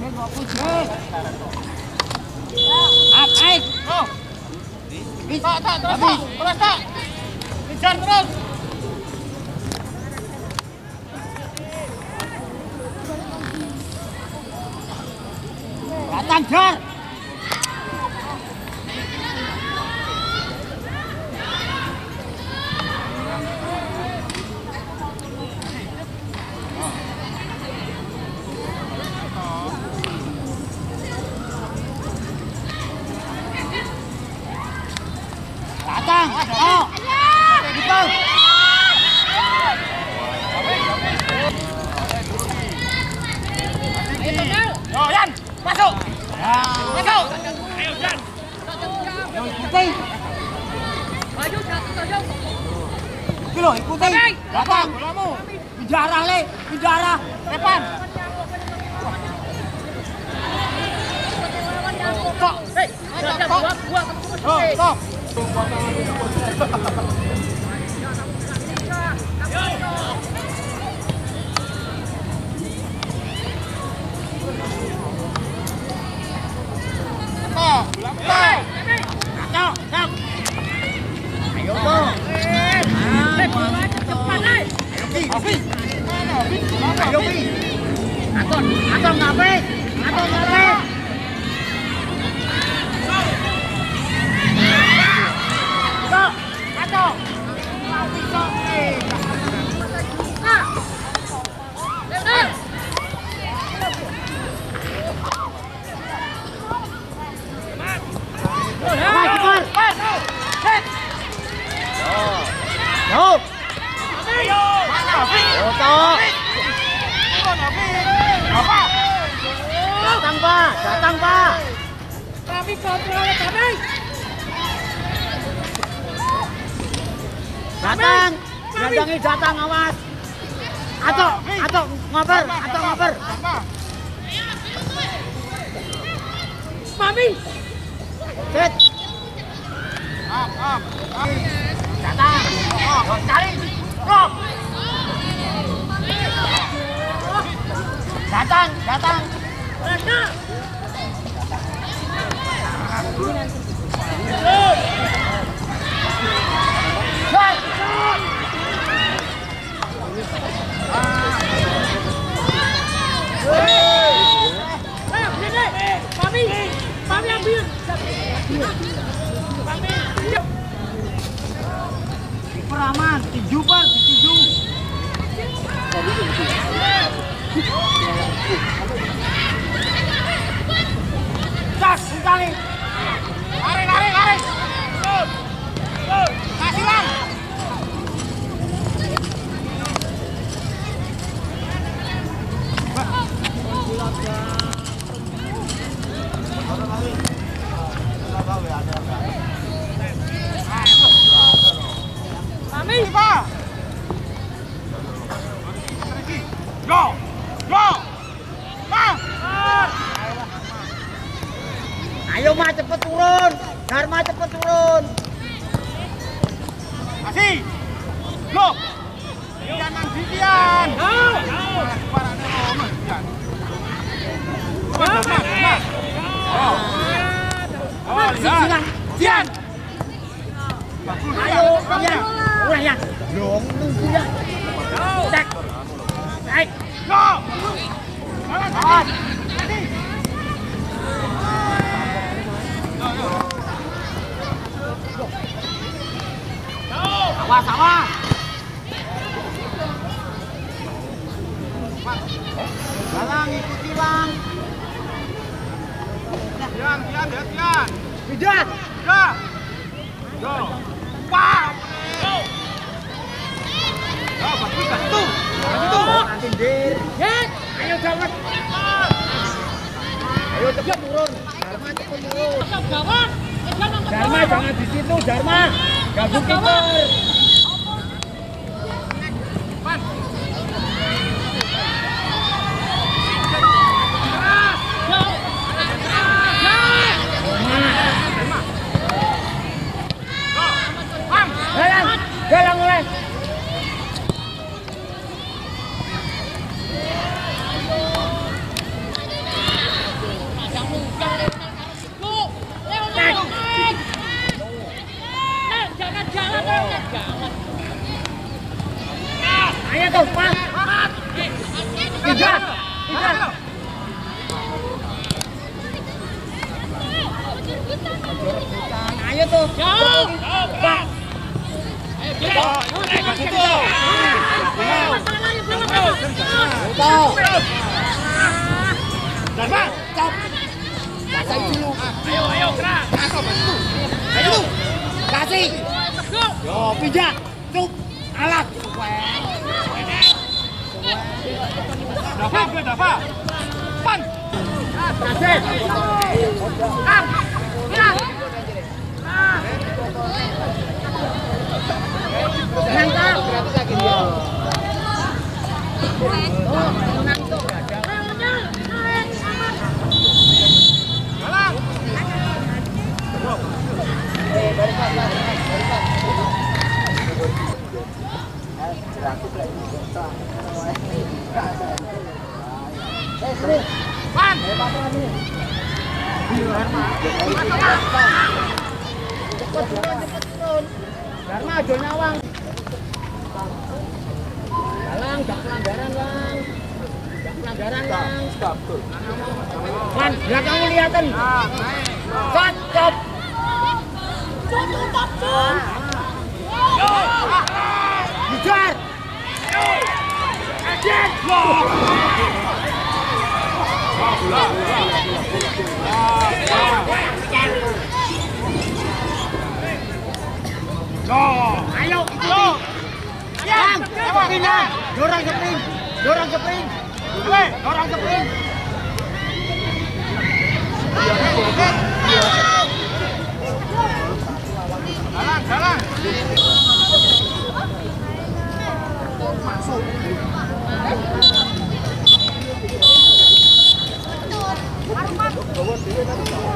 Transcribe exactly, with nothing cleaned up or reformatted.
Up, naik. Oh. Tak, tak, terus tak, terus tak. Kejar terus. Datang, jar. Datang, oh. Gitu. Yo, Yan, masuk. Masuk. Ayo, Yan. Yo, ikuti. Maju satu saja. Itu loh, ikuti. Datang, bolamu. Pindah le, pindah depan. Kok, hei, kok, buat, buat. Stop. Aton, aton ngapain? Aton ngapain? Kok, aton. Kok, eh. Ah. Lewat. Datang Pak, datang Pak. Kami kontrol kami. Datang, datangi datang awas. Atok, atok ngoper, atok ngoper. Mami. Set. Up, up, up. Datang. Oh, cari. Stop. Datang, datang. Datang. Mami, mami ambil. Peraman, tinju Pak, tinju. Gas, sekali. Lari, lari, lari. Kasih lang. Mami, Pak. Go, go. Bang. Ayo Ma cepet turun. Dharma cepet turun. Masih. Go. Jangan Dian. Go. Oh, lihat. Dian. Ayo, Dian. Ulah ya. Dong, tunggu ya. Cek. Naik. Go. Jalan. Awas, awas. Galang, ikuti Bang. Dian, Dian, Dian, Dian. Tidak. Tidak. Go. Wah. Go. Go, bagus bantu. Bantu. Nanti dir. Hit. Ayo jangan. Ayo cepat turun. Dharma cepat turun. Dharma jangan di situ, Dharma. Ganggu kiper. Galang, galang mulai. Ayo tuh. Jauh. Bang. Ayo kita. Ayo kita. Tuh. Dharma, stop. Kasih dulu. Ayo, ayo, gerak. Ayo. Kasih. Yo, pijak. Cuk. Alat. Dapat, dapat. Pan. Kasih. Am. Ya. Ah. Nangkap. Pan. Dharma, aja nyawang. Galang, gak pelanggaran, Bang. Gak pelanggaran, Bang. Stop, stop. Man, belakangmu lihatan. Stop, stop. Stop, stop, stop. Kejar. Kejar. Ayo, ayo. Yang, keping, dorong keping, dorong keping, dorong keping. Jalan, jalan. Masuk. Masuk.